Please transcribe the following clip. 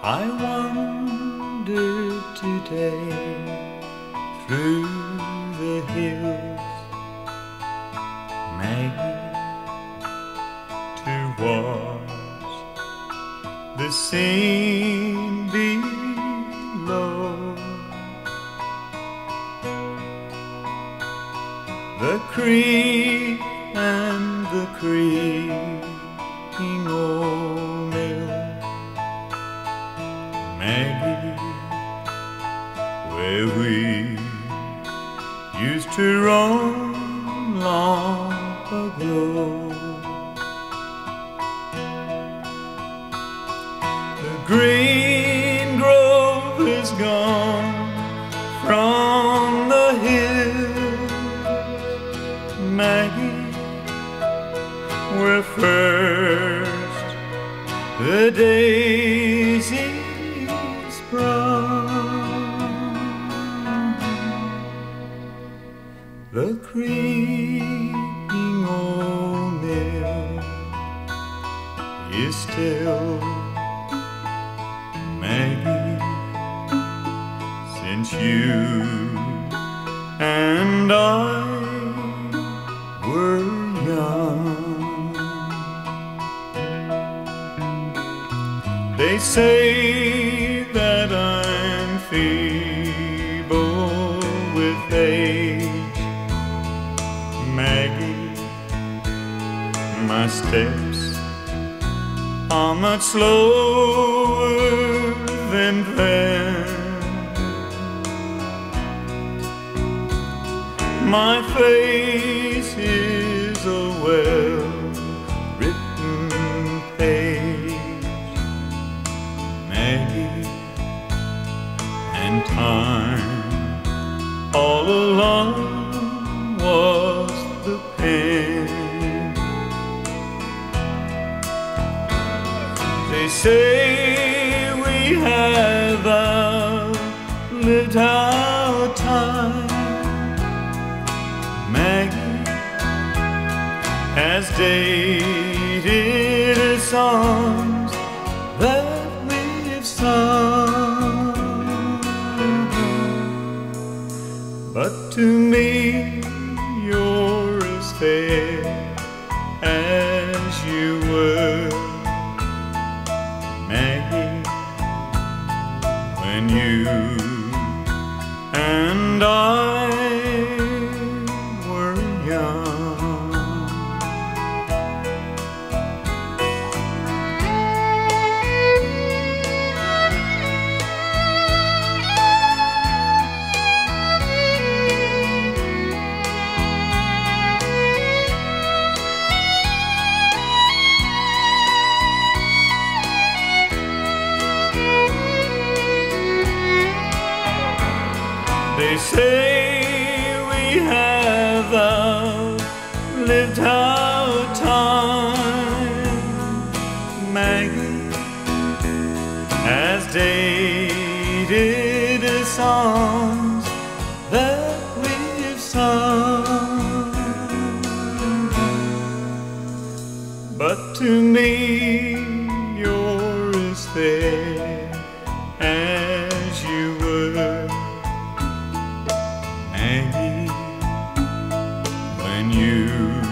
I wandered today through the hills, Maggie, to watch the scene below. The creek and the creaking old mill, Maggie, where we used to roam long ago. The green grove is gone from the hills, Maggie, where first the daisies sprung. The creaking old mill is still, Maggie, since you and I were young. They say that I'm feeble with age, Maggie, my steps are much slower than then. My face is a well-written page, Maggie, and time all along was the pen. They say we have outlived our time, Maggie, has dated the songs that we've sung. But to me you're as fair as you were, Maggie, when you and I were young. They say we have outlived our time, Maggie, has dated the songs that we've sung. But to me you're as fair as you were, Maggie, when you